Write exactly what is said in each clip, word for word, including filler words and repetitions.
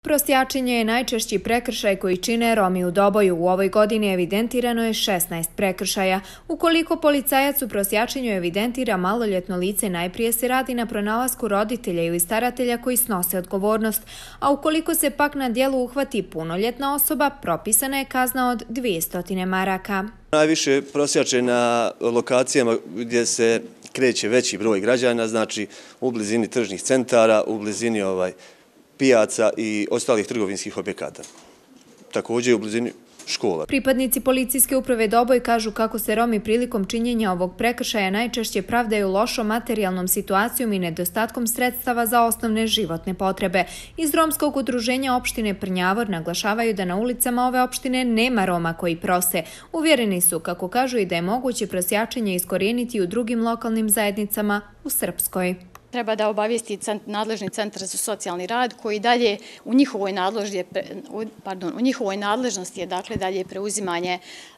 Prosjačenje je najčešći prekršaj koji čine Romi u Doboju. U ovoj godini evidentirano je šesnaest prekršaja. Ukoliko policajac u prosjačenju evidentira maloljetno lice, najprije se radi na pronalasku roditelja ili staratelja koji snose odgovornost, a ukoliko se pak na djelu uhvati punoljetna osoba, propisana je kazna od dvjesto maraka. Najviše prosjače na lokacijama gdje se kreće veći broj građana, znači u blizini tržnih centara, u blizini ovaj pijaca i ostalih trgovinskih objekata. Također u blizini škola. Pripadnici policijske uprave Doboj kažu kako se Romi prilikom činjenja ovog prekršaja najčešće pravdaju lošom materijalnom situacijom i nedostatkom sredstava za osnovne životne potrebe. Iz romskog udruženja opštine Prnjavor naglašavaju da na ulicama ove opštine nema Roma koji prose. Uvjereni su, kako kažu, i da je moguće prosjačenje iskorijeniti u drugim lokalnim zajednicama u Srpskoj. Treba da obavijesti nadležni centar za socijalni rad koji dalje u njihovoj nadležnosti, pardon, u njihovoj nadležnosti je dakle dalje preuzimanje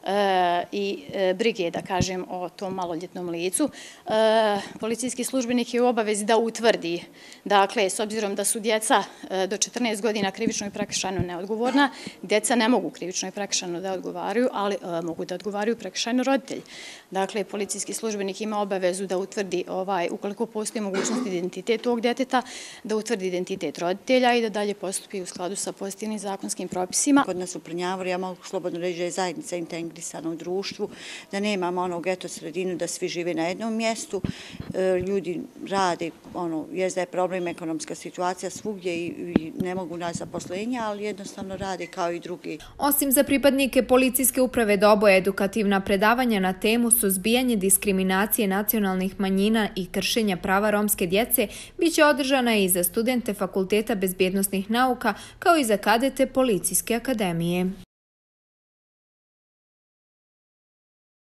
e, i e, brige, da kažem, o tom maloljetnom licu. E, policijski službenik je u obavezi da utvrdi, dakle, s obzirom da su djeca e, do četrnaest godina krivično i prekršajno neodgovorna, djeca ne mogu krivično i prekršajno da odgovaraju, ali e, mogu da odgovaraju prekršajno roditelji. Dakle, policijski službenik ima obavezu da utvrdi, ovaj, ukoliko postoji mogućnost identitet tog djeteta, da utvrdi identitet roditelja i da dalje postupi u skladu sa pozitivnim zakonskim propisima. Kod nas u Prnjavoru, ja mogu slobodno reći da je zajednica integrisana u društvu, da nemamo ono geto sredinu, da svi žive na jednom mjestu, ljudi rade, ono, jest da je problem ekonomska situacija svugdje i ne mogu naći zaposlenja, ali jednostavno rade kao i drugi. Osim za pripadnike policijske uprave Doboj, edukativna predavanja na temu suzbijanje diskriminacije nacionalnih manjina i kršenja prava romske djece biće održana i za studente Fakulteta bezbjednosnih nauka kao i za kadete Policijske akademije.